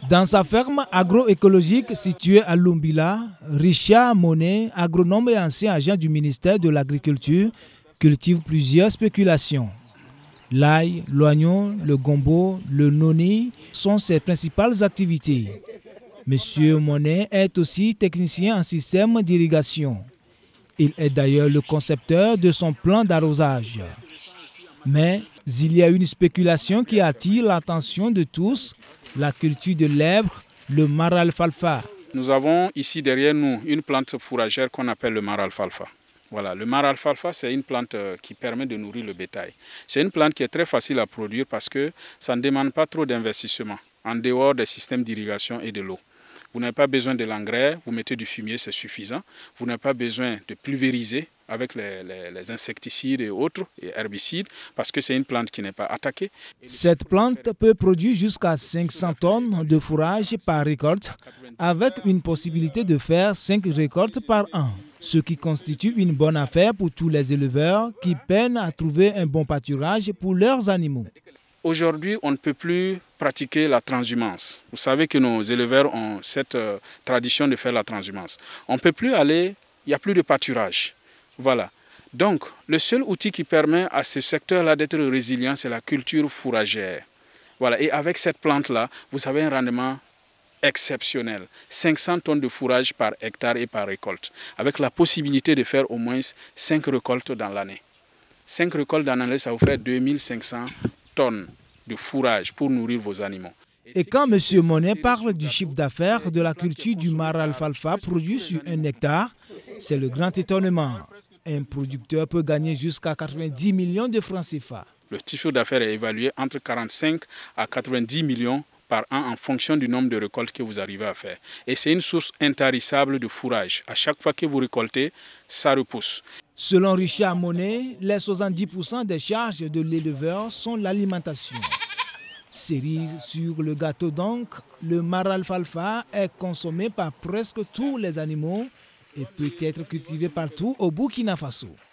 Dans sa ferme agroécologique située à Lumbila, Richard Monet, agronome et ancien agent du ministère de l'Agriculture, cultive plusieurs spéculations. L'ail, l'oignon, le gombo, le noni sont ses principales activités. Monsieur Monet est aussi technicien en système d'irrigation. Il est d'ailleurs le concepteur de son plan d'arrosage. Mais il y a une spéculation qui attire l'attention de tous, la culture de lèvres, le maralfalfa. Nous avons ici derrière nous une plante fourragère qu'on appelle le maralfalfa. Voilà, le maralfalfa, c'est une plante qui permet de nourrir le bétail. C'est une plante qui est très facile à produire parce que ça ne demande pas trop d'investissement en dehors des systèmes d'irrigation et de l'eau. Vous n'avez pas besoin de l'engrais, vous mettez du fumier, c'est suffisant. Vous n'avez pas besoin de pulvériser avec les insecticides et autres et herbicides parce que c'est une plante qui n'est pas attaquée. Cette plante peut produire jusqu'à 500 tonnes de fourrage par récolte avec une possibilité de faire 5 récoltes par an. Ce qui constitue une bonne affaire pour tous les éleveurs qui peinent à trouver un bon pâturage pour leurs animaux. Aujourd'hui, on ne peut plus pratiquer la transhumance. Vous savez que nos éleveurs ont cette tradition de faire la transhumance. On ne peut plus aller, il n'y a plus de pâturage. Voilà. Donc, le seul outil qui permet à ce secteur-là d'être résilient, c'est la culture fourragère. Voilà. Et avec cette plante-là, vous avez un rendement exceptionnel. 500 tonnes de fourrage par hectare et par récolte, avec la possibilité de faire au moins 5 récoltes dans l'année. 5 récoltes dans l'année, ça vous fait 2500 tonnes de fourrage pour nourrir vos animaux. Et quand M. Monet parle du chiffre d'affaires de la culture du maralfalfa produit sur 1 hectare, c'est le grand étonnement. Un producteur peut gagner jusqu'à 90 millions de francs CFA. Le chiffre d'affaires est évalué entre 45 à 90 millions par an en fonction du nombre de récoltes que vous arrivez à faire. Et c'est une source intarissable de fourrage. À chaque fois que vous récoltez, ça repousse. Selon Richard Monet, les 70% des charges de l'éleveur sont l'alimentation. Cerise sur le gâteau donc, le maralfalfa est consommé par presque tous les animaux et peut être cultivé partout au Burkina Faso.